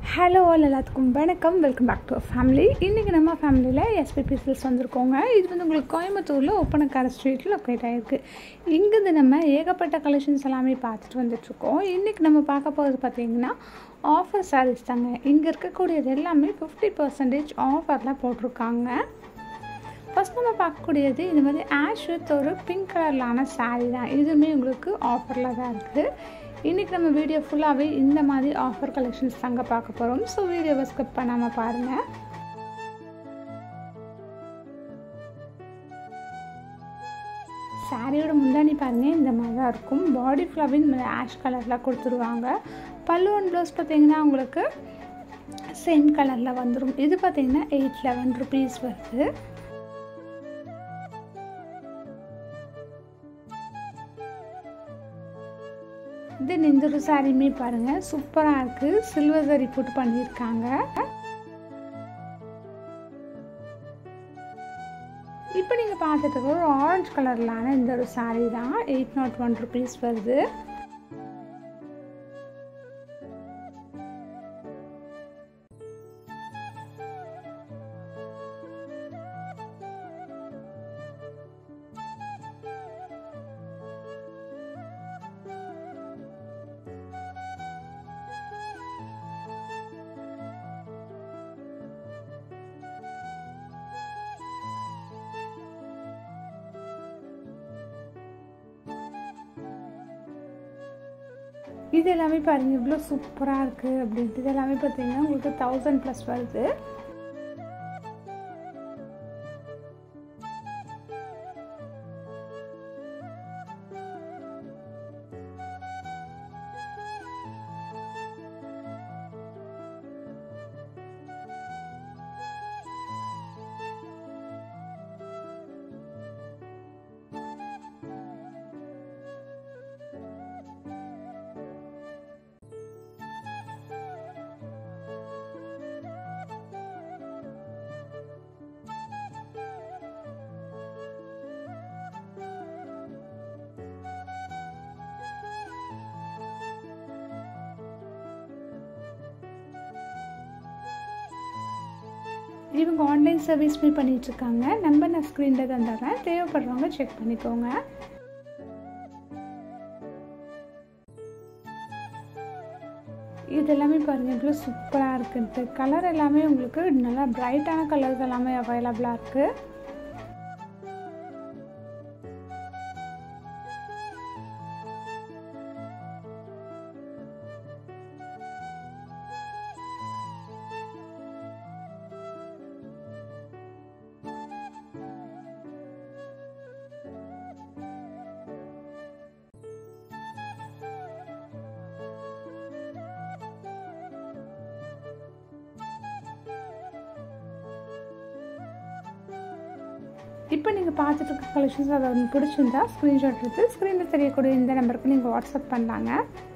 Hello all, எல்லாத்துக்கும் வணக்கம். Welcome back to family. இன்றைக்கி நம்ம ஃபேமிலியில் எஸ்பிபி சில்ஸ் வந்திருக்கோங்க. இது வந்து உங்களுக்கு கோயம்புத்தூரில் ஒப்பனக்கார ஸ்ட்ரீட்டில் லொக்கேட் ஆகிருக்கு. இங்கேருந்து நம்ம ஏகப்பட்ட கலெக்ஷன்ஸ் எல்லாமே பார்த்துட்டு வந்துட்ருக்கோம். இன்றைக்கி நம்ம பார்க்க போகிறது பார்த்திங்கன்னா ஆஃபர் சாரீஸ் தாங்க. இங்கே இருக்கக்கூடியது எல்லாமே 50% ஆஃபரில் போட்டிருக்காங்க. ஃபஸ்ட் நம்ம பார்க்கக்கூடியது இந்த மாதிரி ஆஷ் வித் ஒரு பிங்க் கலர்லான சாரீ தான். இதுவுமே உங்களுக்கு ஆஃபரில் தான் இருக்குது. இன்றைக்கி நம்ம வீடியோ ஃபுல்லாகவே இந்த மாதிரி ஆஃபர் கலெக்ஷன்ஸ் தாங்க பார்க்க போகிறோம். ஸோ வீடியோவை ஸ்கிப் பண்ணாமல் பாருங்கள். சாரியோட முந்தானி பாருங்கள், இந்த மாதிரி தான் இருக்கும். பாடி ஃபுல்லாகவே இந்த மாதிரி ஆஷ் கலரில் கொடுத்துருவாங்க. பல்லு அண்ட் ப்ளவுஸ் பார்த்திங்கன்னா உங்களுக்கு சேம் கலரில் வந்துடும். இது பார்த்திங்கன்னா 811 rupees வருது. தென் இந்த ஒரு சாரியுமே பாருங்கள், சூப்பராக இருக்குது. சில்வர் சரி போட்டு பண்ணியிருக்காங்க. இப்போ நீங்கள் பார்த்துட்டு ஒரு ஆரஞ்சு கலர்லான இந்த ஒரு சாரீ தான். 801 rupees வருது. இது எல்லாமே பாருங்கள் இவ்வளோ சூப்பராக இருக்குது அப்படின்ட்டு. இது எல்லாமே பார்த்தீங்கன்னா உங்களுக்கு 1000+ வருது. இவங்க ஆன்லைன் சர்வீஸ்மே பண்ணிகிட்ருக்காங்க. நம்பர் நான் ஸ்க்ரீனில் தந்துடுறேன், தேவைப்படுறவங்க செக் பண்ணிக்கோங்க. இது எல்லாமே பாருங்கள் இவ்வளோ சூப்பராக இருக்குன்ட்டு. கலர் எல்லாமே உங்களுக்கு நல்லா பிரைட்டான கலர்ஸ் எல்லாமே அவைலபிளாக இருக்குது. இப்போ நீங்கள் பார்த்துட்டு இருக்க கலெக்ஷன்ஸ் அதை உங்களுக்கு பிடிச்சிருந்தா ஸ்க்ரீன்ஷாட் எடுத்து ஸ்க்ரீனில் தெரியக்கூடிய இந்த நம்பருக்கு நீங்கள் வாட்ஸ்அப் பண்ணலாங்க.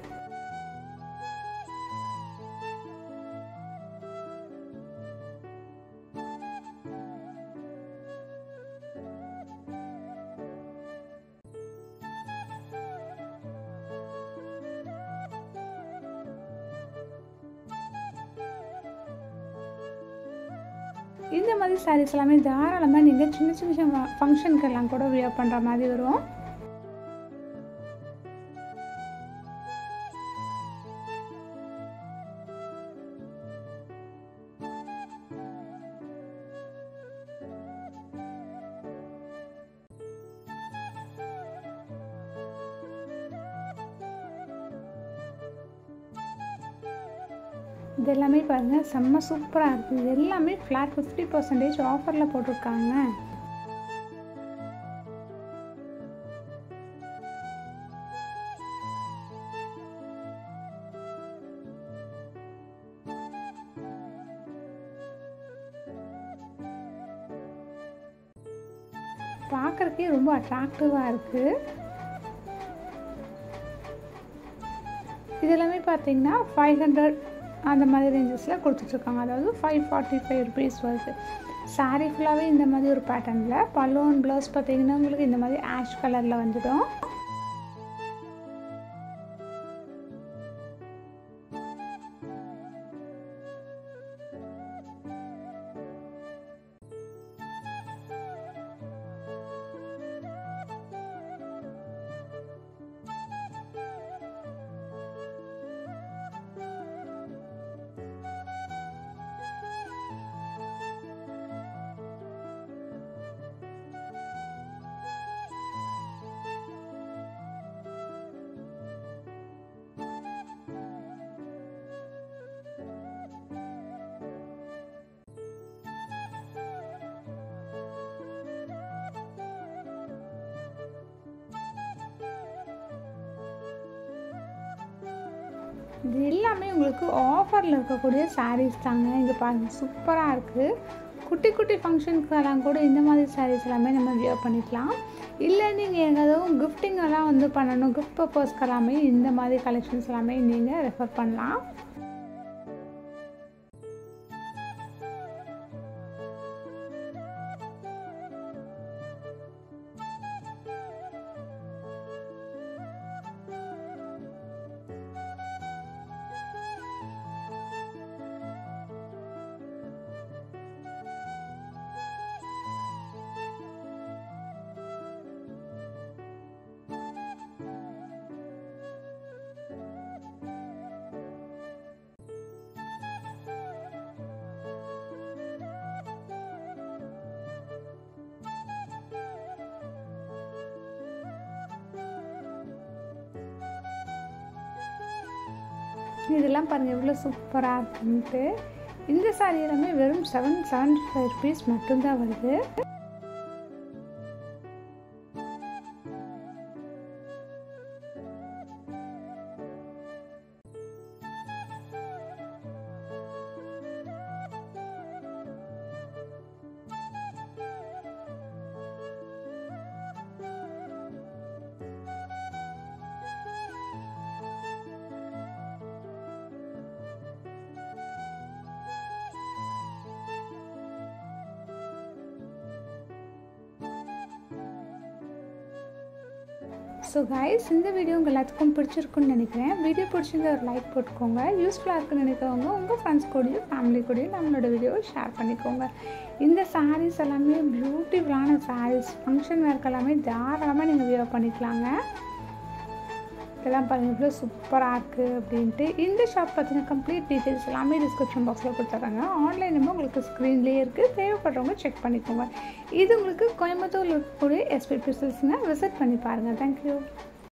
இந்த மாதிரி சாரீஸ் எல்லாமே தாராளமாக நீங்கள் சின்ன சின்ன ஃபங்க்ஷனுக்கு எல்லாம் கூட வியர் பண்ணுற மாதிரி வரும். இது எல்லாமே பாருங்கள் செம்ம சூப்பராக இருக்குது. இது எல்லாமே ஃப்ளாட் 50% ஆஃபரில் போட்டிருக்காங்க. பார்க்குறக்கே ரொம்ப அட்ராக்டிவாக இருக்குது. இது எல்லாமே பார்த்தீங்கன்னா 500 அந்த மாதிரி ரேஞ்சஸில் கொடுத்துட்ருக்காங்க. அதாவது 545 rupees வருது. சாரீ ஃபுல்லாகவே இந்த மாதிரி ஒரு பேட்டர்னில். பல்லு அண்ட் ப்ளவுஸ் பார்த்திங்கன்னா உங்களுக்கு இந்த மாதிரி ஆஷ் கலரில் வந்துடும். இது எல்லாமே உங்களுக்கு ஆஃபரில் இருக்கக்கூடிய சாரீஸ் தாங்க. இங்கே பாருங்கள், சூப்பராக இருக்குது. குட்டி குட்டி ஃபங்க்ஷனுக்கெல்லாம் கூட இந்த மாதிரி சாரீஸ் எல்லாமே நம்ம வியர் பண்ணிக்கலாம். இல்லை நீங்கள் எதாவது கிஃப்டிங் எல்லாம் வந்து பண்ணணும், கிஃப்ட் பர்பஸ்க்கு எல்லாமே இந்த மாதிரி கலெக்ஷன்ஸ் எல்லாமே நீங்கள் ரெஃபர் பண்ணலாம். இதெல்லாம் பாருங்கள் எவ்வளோ சூப்பராக இருக்குன்ட்டு. இந்த சாரீ எல்லாமே வெறும் 775 rupees மட்டும்தான் வருது. ஸோ கைஸ், இந்த வீடியோ உங்கள் எல்லாத்துக்கும் பிடிச்சிருக்குன்னு நினைக்கிறேன். வீடியோ பிடிச்சிருந்த ஒரு லைக் போட்டுக்கோங்க. யூஸ்ஃபுல்லாக இருக்குன்னு நினைக்கிறவங்க உங்கள் ஃப்ரெண்ட்ஸ் கூடயும் ஃபேமிலி கூடயும் நம்மளோட வீடியோவை ஷேர் பண்ணிக்கோங்க. இந்த சாரீஸ் எல்லாமே பியூட்டிஃபுல்லான சாரீஸ், ஃபங்க்ஷன் வேர்க்கு எல்லாமே தாராளமாக நீங்கள் வியர் பண்ணிக்கலாங்க. இதெல்லாம் பாருங்கள் இவ்வளோ சூப்பராக இருக்குது அப்படின்ட்டு. இந்த ஷாப் பற்றின கம்ப்ளீட் டீட்டெயில்ஸ் எல்லாமே டிஸ்கிரிப்ஷன் பாக்ஸில் கொடுத்துட்றாங்க. ஆன்லைன் நம்ம உங்களுக்கு ஸ்க்ரீன்லேயே இருக்குது, தேவைப்படுறவங்க செக் பண்ணிக்கோங்க. இது உங்களுக்கு கோயம்புத்தூரில் இருக்கக்கூடிய எஸ்பிபி சில்க்ஸ்ங்க. விசிட் பண்ணி பாருங்கள். தேங்க்யூ.